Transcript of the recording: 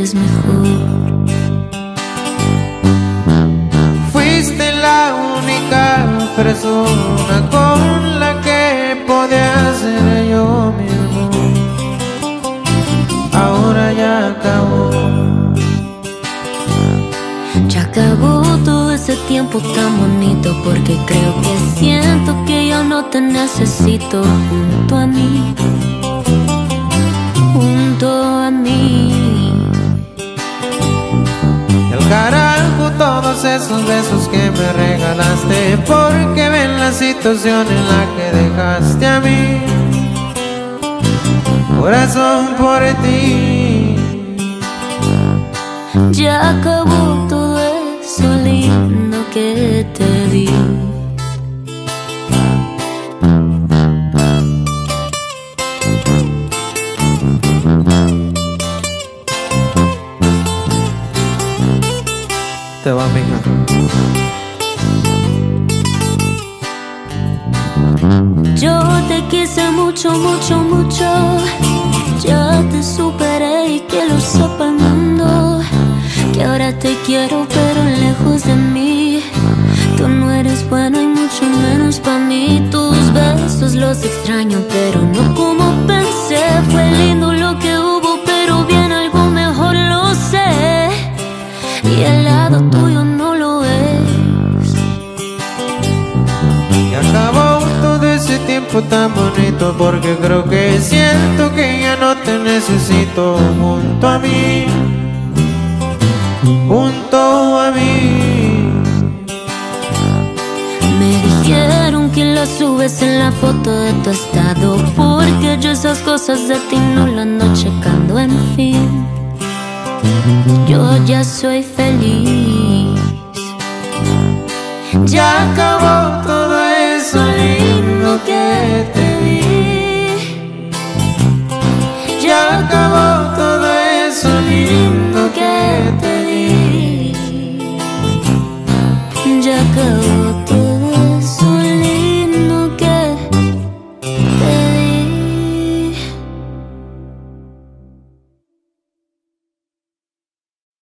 eres mejor. Fuiste la única persona con la que podía ser yo mi amor. Ahora ya acabó. Ya acabó todo ese tiempo tan bonito, porque creo que siento que ya no te necesito junto a mí, junto a mí. Y al carajo todos esos besos que me regalaste, porque ven la situación en la que dejaste a mí. Corazón por ti. Ya acabó todo eso lindo que te di. Te va, mija. Yo te quise mucho, mucho, mucho. Ya te superé y que lo sepa el mundo, que ahora te quiero pero lejos de mí. Tú no eres bueno y mucho menos para mí. Tus besos los extraño pero no como pensé. Fue lindo lo que hubo pero viene algo mejor, lo sé. Y el lado tuyo no lo es. Y acabó todo ese tiempo tan bonito, porque creo que siento que ya no te necesito junto a mí, junto a mí. Me dijeron que la subes en la foto de tu estado, porque yo esas cosas de ti no las ando checando, en fin. Yo ya soy feliz. Ya acabó todo eso lindo que te di. Ya acabó.